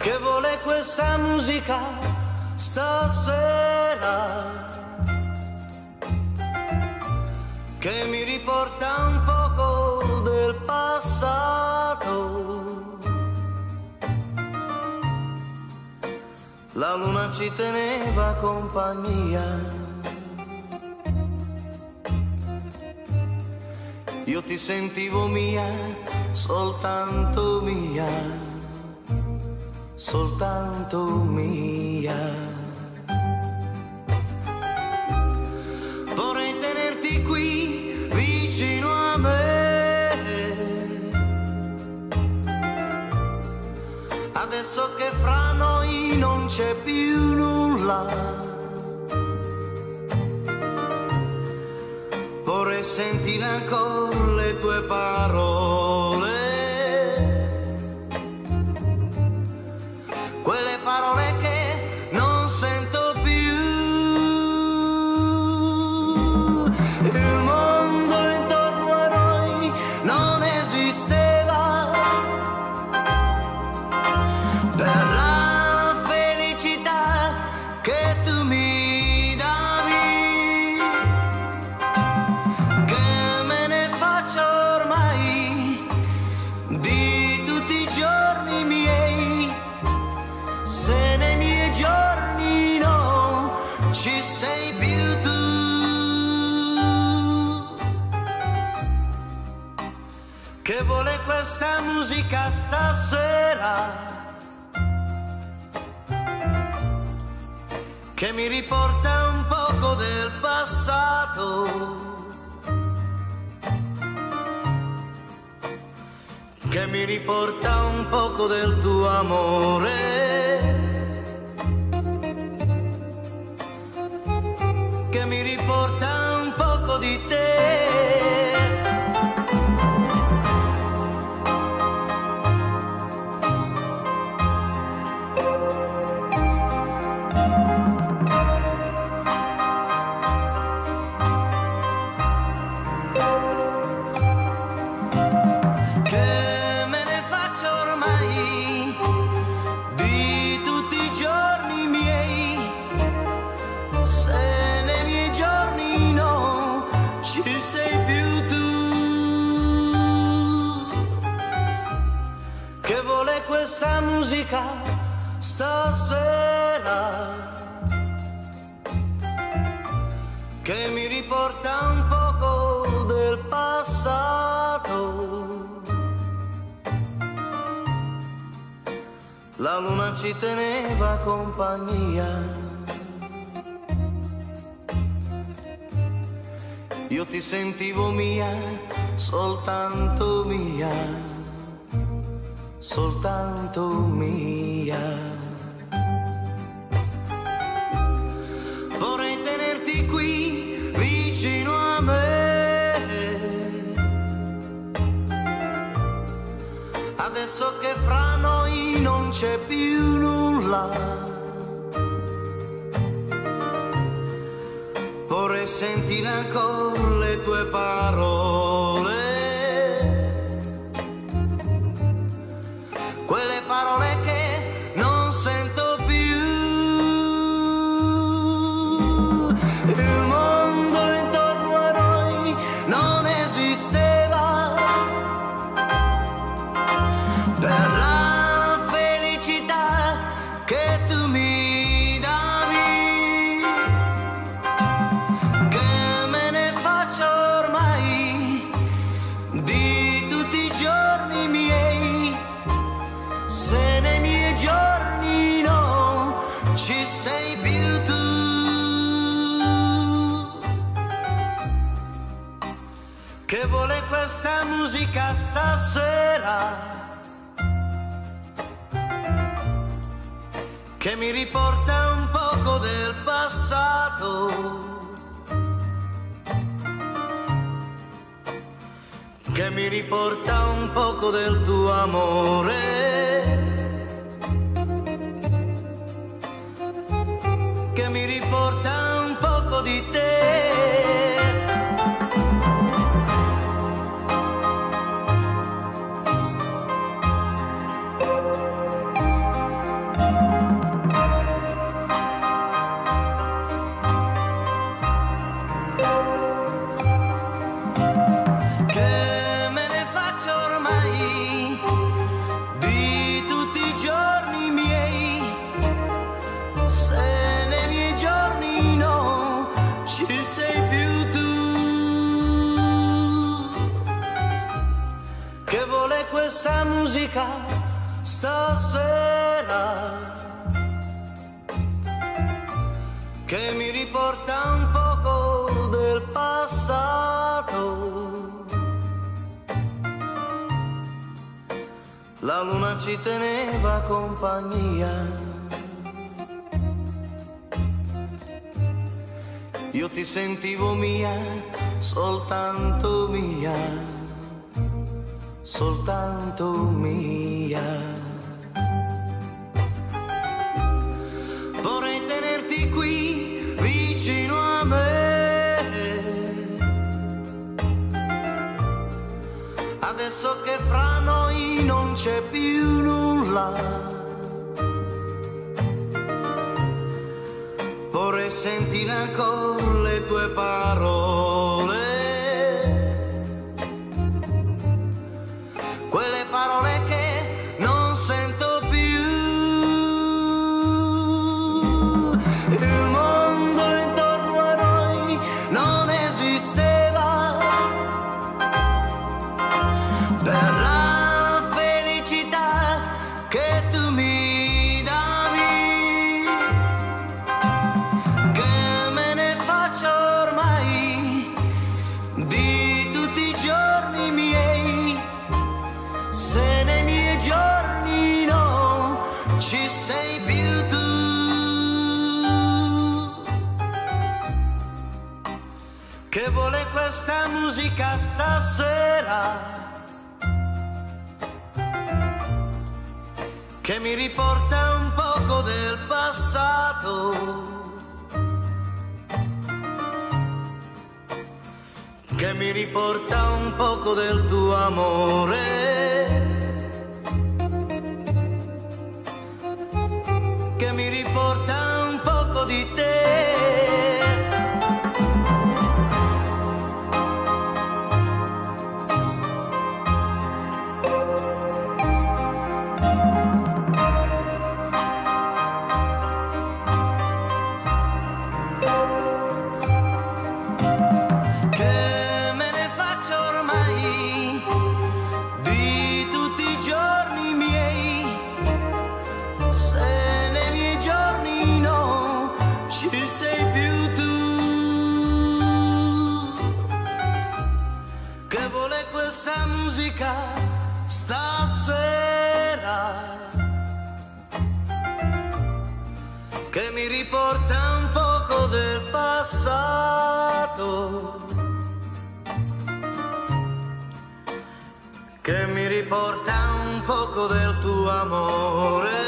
che vuole questa musica stasera, che mi riporta un poco del passato. La luna ci teneva compagnia, io ti sentivo mia, soltanto mia, soltanto mia. Vorrei tenerti qui vicino a me, adesso che fra noi non c'è più nulla. Vorrei sentire ancora le tue parole, quelle parole che non sento più. Il mondo intorno a noi non esisteva, della felicità che tu mi davi, che me ne faccio ormai di tutti i giorni miei, se nei miei giorni no ci sei più tu. Che vuole questa musica stasera, che mi riporta un poco del passato, che mi riporta un poco del tuo amore, che mi riporta un poco di te. Che me ne faccio ormai di tutti i giorni miei, se nei miei giorni no ci sei più tu. Che vuole questa musica stasera, che mi riporta un poco del passato. La luna ci teneva compagnia, io ti sentivo mia, soltanto mia, soltanto mia. Vorrei tenerti qui vicino a me, adesso che fra noi non c'è più nulla. Vorrei sentire ancora le tue parole, quelle parole che non sento più. Il mondo intorno a noi non esisteva, della felicità che tu mi davi, che me ne faccio ormai di tutti i giorni miei, se nei miei giorni no ci sei più tu. Che vuole questa musica stasera, che mi riporta un poco del passato, che mi riporta un poco del tuo amore, che mi riporta un poco di te. questa musica stasera che mi riporta un poco del passato. La luna ci teneva compagnia, io ti sentivo mia, soltanto mia, soltanto mia. Vorrei tenerti qui vicino a me, adesso che fra noi non c'è più nulla. Vorrei sentire ancora le tue parole, quelle parole che non sento più. Il mondo intorno a noi non esisteva, per la felicità che tu mi davi, che me ne faccio ormai di tutti i giorni miei, se nei miei giorni no ci sei più tu. Che vuole questa musica stasera, che mi riporta un poco del passato, che mi riporta un poco del tuo amore, che mi riporta un poco di te. Questa musica stasera che mi riporta un poco del passato, che mi riporta un poco del tuo amore.